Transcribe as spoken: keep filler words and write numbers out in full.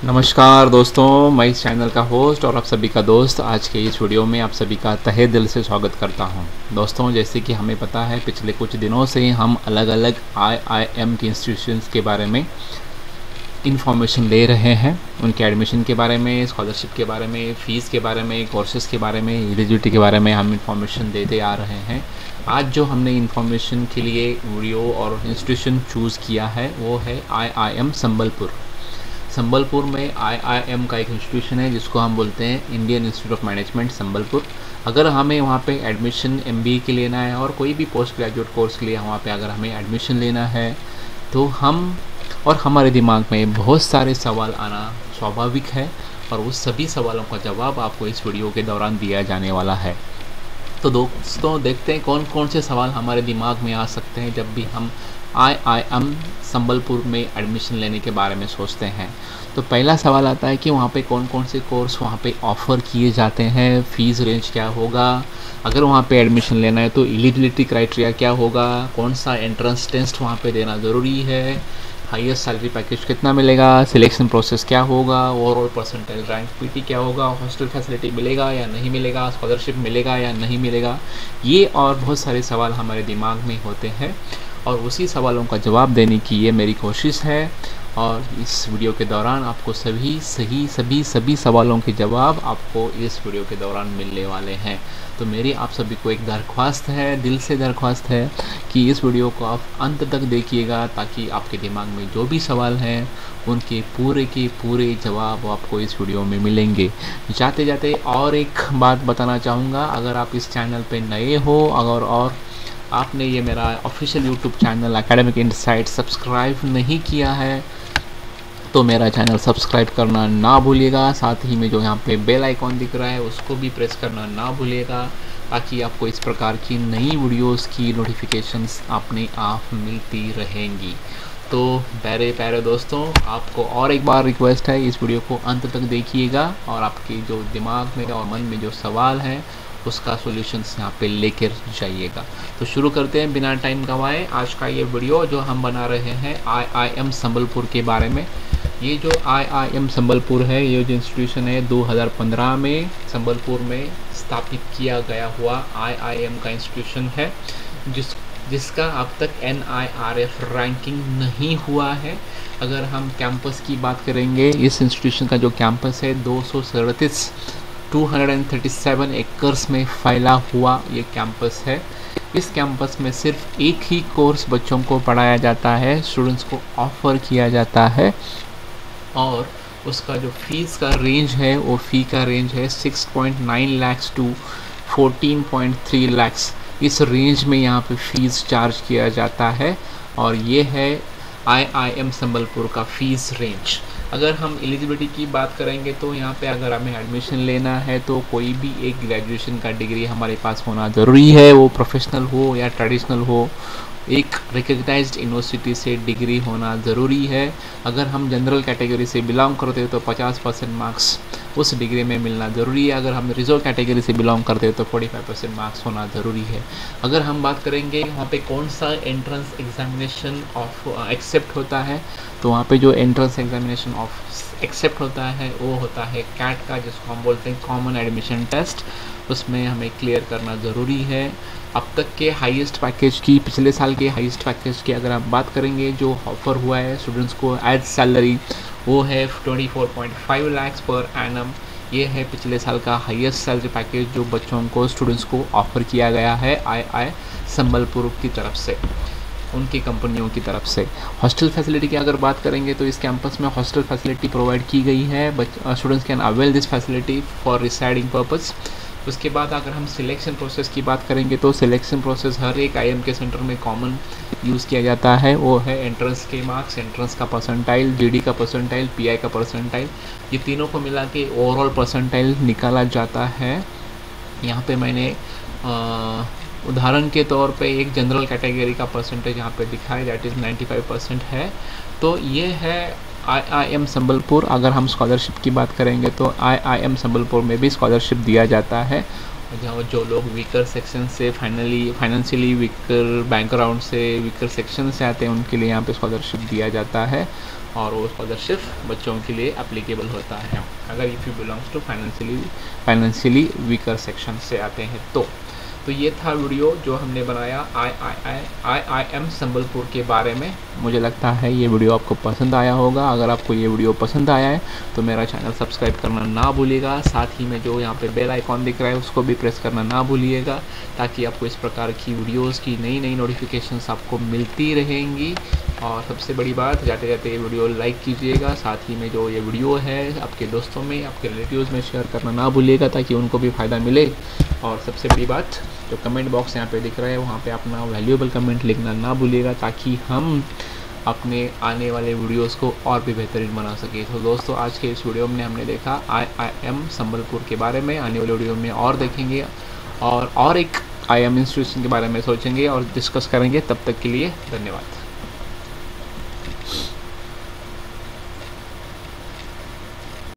नमस्कार दोस्तों, मैं इस चैनल का होस्ट और आप सभी का दोस्त आज के इस वीडियो में आप सभी का तहे दिल से स्वागत करता हूं। दोस्तों, जैसे कि हमें पता है पिछले कुछ दिनों से हम अलग अलग आई आई एम के इंस्टीट्यूशंस के बारे में इंफॉर्मेशन ले रहे हैं, उनके एडमिशन के बारे में, स्कॉलरशिप के बारे में, फ़ीस के बारे में, कोर्सेज़ के बारे में, एलिजिबिलिटी के बारे में हम इंफॉर्मेशन देते आ रहे हैं। आज जो हमने इंफॉर्मेशन के लिए वीडियो और इंस्टीट्यूशन चूज़ किया है वो है I I M Sambalpur. Sambalpur में आई आई एम का एक इंस्टीट्यूशन है जिसको हम बोलते हैं Indian Institute of Management Sambalpur. अगर हमें वहाँ पे एडमिशन एम बी ए के लेना है और कोई भी पोस्ट ग्रेजुएट कोर्स के लिए वहाँ पे अगर हमें एडमिशन लेना है तो हम और हमारे दिमाग में बहुत सारे सवाल आना स्वाभाविक है और उस सभी सवालों का जवाब आपको इस वीडियो के दौरान दिया जाने वाला है। तो दोस्तों, देखते हैं कौन कौन से सवाल हमारे दिमाग में आ सकते हैं जब भी हम आई आई एम संबलपुर में एडमिशन लेने के बारे में सोचते हैं। तो पहला सवाल आता है कि वहाँ पे कौन कौन से कोर्स वहाँ पे ऑफ़र किए जाते हैं, फ़ीस रेंज क्या होगा, अगर वहाँ पे एडमिशन लेना है तो एलिजिबिलिटी क्राइटेरिया क्या होगा, कौन सा एंट्रेंस टेस्ट वहाँ पे देना ज़रूरी है, हाईएस्ट सैलरी पैकेज कितना मिलेगा, सिलेक्शन प्रोसेस क्या होगा, ओवरऑल परसेंटाइल रैंक पीटी क्या होगा, हॉस्टल फैसिलिटी मिलेगा या नहीं मिलेगा, स्कॉलरशिप मिलेगा या नहीं मिलेगा। ये और बहुत सारे सवाल हमारे दिमाग में होते हैं और उसी सवालों का जवाब देने की ये मेरी कोशिश है और इस वीडियो के दौरान आपको सभी सही सभी सभी सवालों के जवाब आपको इस वीडियो के दौरान मिलने वाले हैं। तो मेरी आप सभी को एक दरख्वास्त है, दिल से दरख्वास्त है कि इस वीडियो को आप अंत तक देखिएगा ताकि आपके दिमाग में जो भी सवाल हैं उनके पूरे के पूरे जवाब आपको इस वीडियो में मिलेंगे। जाते जाते और एक बात बताना चाहूँगा, अगर आप इस चैनल पे नए हो अगर और आपने ये मेरा official YouTube channel academic insight subscribe नहीं किया है तो मेरा चैनल सब्सक्राइब करना ना भूलिएगा। साथ ही में जो यहाँ पे बेल आइकॉन दिख रहा है उसको भी प्रेस करना ना भूलिएगा ताकि आपको इस प्रकार की नई वीडियोस की नोटिफिकेशंस अपने आप मिलती रहेंगी। तो प्यारे प्यारे दोस्तों, आपको और एक बार रिक्वेस्ट है, इस वीडियो को अंत तक देखिएगा और आपके जो दिमाग में और मन में जो सवाल है उसका सॉल्यूशंस यहाँ पे लेकर जाइएगा। तो शुरू करते हैं बिना टाइम गंवाए आज का ये वीडियो जो हम बना रहे हैं आई आई एम संबलपुर के बारे में। ये जो आई आई एम संबलपुर है, ये जो इंस्टीट्यूशन है दो हज़ार पंद्रह में संबलपुर में स्थापित किया गया हुआ आई आई एम का इंस्टीट्यूशन है जिस जिसका अब तक N I R F ranking नहीं हुआ है। अगर हम कैंपस की बात करेंगे, इस इंस्टीट्यूशन का जो कैंपस है दो सौ सड़तीस दो सौ सैंतीस एकर्स में फैला हुआ ये कैंपस है। इस कैंपस में सिर्फ एक ही कोर्स बच्चों को पढ़ाया जाता है, स्टूडेंट्स को ऑफ़र किया जाता है और उसका जो फीस का रेंज है वो फ़ी का रेंज है six point nine lakhs to fourteen point three lakhs. इस रेंज में यहाँ पे फ़ीस चार्ज किया जाता है और ये है आई आई एम संबलपुर का फ़ीस रेंज। अगर हम एलिजिबिलिटी की बात करेंगे तो यहाँ पे अगर हमें एडमिशन लेना है तो कोई भी एक ग्रेजुएशन का डिग्री हमारे पास होना ज़रूरी है, वो प्रोफेशनल हो या ट्रेडिशनल हो, एक रिकग्नाइज्ड यूनिवर्सिटी से डिग्री होना ज़रूरी है। अगर हम जनरल कैटेगरी से बिलोंग करते हो तो पचास परसेंट मार्क्स उस डिग्री में मिलना ज़रूरी है। अगर हम रिजर्व कैटेगरी से बिलोंग करते हो तो पैंतालीस परसेंट मार्क्स होना ज़रूरी है। अगर हम बात करेंगे वहाँ पे कौन सा एंट्रेंस एग्जामिनेशन ऑफ एक्सेप्ट होता है, तो वहाँ पे जो एंट्रेंस एग्जामिनेशन ऑफ एक्सेप्ट होता है वो होता है कैट का, जिसको हम बोलते हैं कॉमन एडमिशन टेस्ट। उसमें हमें क्लियर करना ज़रूरी है। अब तक के हाईएस्ट पैकेज की, पिछले साल के हाईएस्ट पैकेज की अगर आप बात करेंगे जो ऑफ़र हुआ है स्टूडेंट्स को एज सैलरी, वो है चौबीस पॉइंट पाँच लाख पर एनम। ये है पिछले साल का हाईएस्ट सैलरी पैकेज जो बच्चों को, स्टूडेंट्स को ऑफ़र किया गया है आई आई संबलपुर की तरफ से, उनकी कंपनियों की तरफ से। हॉस्टल फैसिलिटी की अगर बात करेंगे तो इस कैंपस में हॉस्टल फैसिलिटी प्रोवाइड की गई है। Students can avail this facility for residing purpose. उसके बाद अगर हम सिलेक्शन प्रोसेस की बात करेंगे तो सिलेक्शन प्रोसेस हर एक आई आई एम के सेंटर में कॉमन यूज़ किया जाता है। वो है एंट्रेंस के मार्क्स, एंट्रेंस का परसेंटाइल, जी डी का परसेंटाइल, पी आई का परसेंटाइल, ये तीनों को मिला के ओवरऑल परसेंटाइल निकाला जाता है। यहाँ पे मैंने आ, उदाहरण के तौर पे एक जनरल कैटेगरी का परसेंटेज यहाँ पे दिखाया, दैट इज़ पचानवे परसेंट है। तो ये है आई आई एम संबलपुर। अगर हम स्कॉलरशिप की बात करेंगे तो आई आई एम संबलपुर में भी स्कॉलरशिप दिया जाता है। जहाँ जो लोग वीकर सेक्शन से, फाइनली फाइनेंशियली वीकर बैकग्राउंड से, वीकर सेक्शन से आते हैं, उनके लिए यहाँ पे स्कॉलरशिप दिया जाता है। और वो अगर सिर्फ बच्चों के लिए एप्लीकेबल होता है अगर if you belongs to financially financially weaker section से आते हैं तो तो ये था वीडियो जो हमने बनाया आई आई आई आई आई एम संबलपुर के बारे में। मुझे लगता है ये वीडियो आपको पसंद आया होगा। अगर आपको ये वीडियो पसंद आया है तो मेरा चैनल सब्सक्राइब करना ना भूलिएगा। साथ ही में जो यहाँ पे बेल आइकॉन दिख रहा है उसको भी प्रेस करना ना भूलिएगा, ताकि आपको इस प्रकार की वीडियोस की नई नई नोटिफिकेशंस आपको मिलती रहेंगी। और सबसे बड़ी बात, जाते जाते ये वीडियो लाइक कीजिएगा। साथ ही में जो ये वीडियो है आपके दोस्तों में, आपके रिलेटिव्स में शेयर करना ना भूलिएगा, ताकि उनको भी फ़ायदा मिले। और सबसे बड़ी बात, जो कमेंट बॉक्स यहाँ पे दिख रहा है वहाँ पे अपना वैल्यूएबल कमेंट लिखना ना भूलिएगा, ताकि हम अपने आने वाले वीडियोस को और भी बेहतरीन बना सके। तो दोस्तों, आज के इस वीडियो में हमने देखा आई आई एम संबलपुर के बारे में। आने वाले वीडियो में और देखेंगे और और एक आई एम इंस्टीट्यूशन के बारे में सोचेंगे और डिस्कस करेंगे। तब तक के लिए धन्यवाद।